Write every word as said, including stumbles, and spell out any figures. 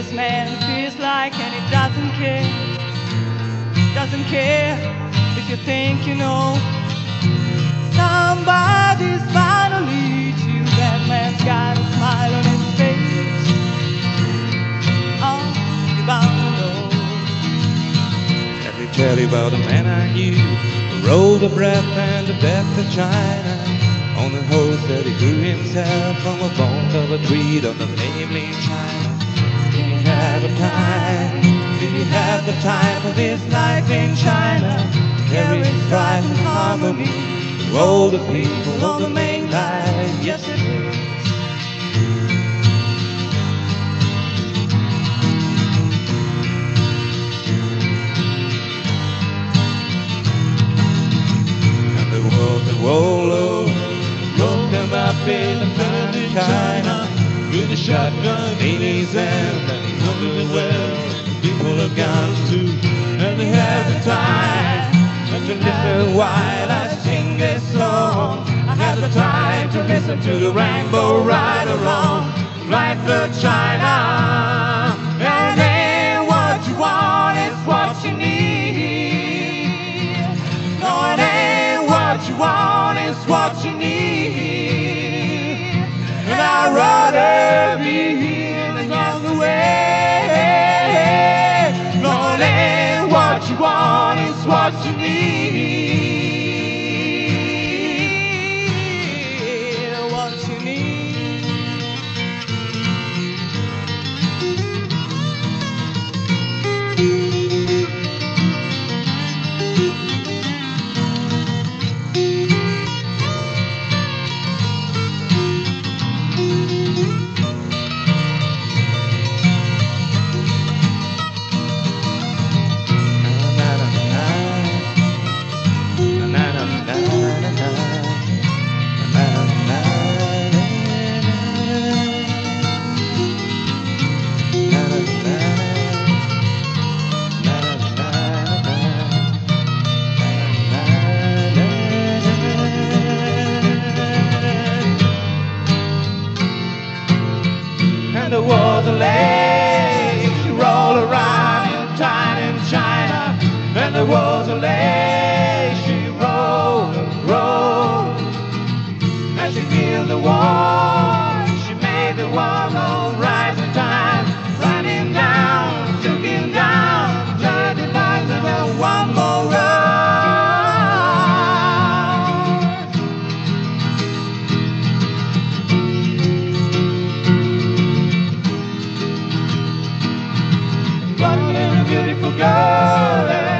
this man feels like, and he doesn't care, doesn't care if you think you know. Somebody's finally to you. That man's got a smile on his face. Oh, you're bound to know. Let me tell you about a man I knew who rode the breath and the depth of China on the horse that he grew himself from a bone of a tree on the namely China. Did he have a time? Did he have the time for this life in China? Carry strife and harmony to all the people on the main line. Yes, it is. And the world, the world, broke them up in the front of China with a shotgun in his hand, and he wondered where people have gone to. And they had the time to listen while I sing this song. I had the time to listen to the rainbow right or wrong, right through China. And then what you want is what you need. No, it ain't what you want is what you need. And I'd rather be here than the way. No, it ain't what you want is what you need. What you need. And there was a lake, she rolled around in time in China. And there was a lake, she rolled and rolled. And she filled the war, she made the war go rise in time. Running down, sinking down, dirty lines and then one more round. What a beautiful girl.